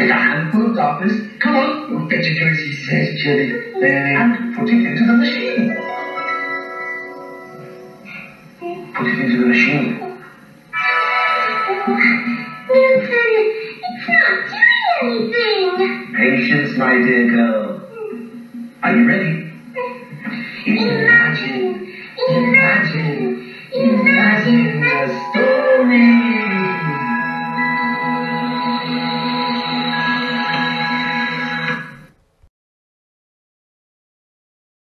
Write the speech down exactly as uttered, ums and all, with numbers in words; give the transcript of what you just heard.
Take a handful of darkness. Come on, you'll get your juicy, says Jilly. And put it into the machine. Put it into the machine. Milton, it's not doing anything. Patience, my dear girl. Are you ready? Imagine, imagine, imagine a story.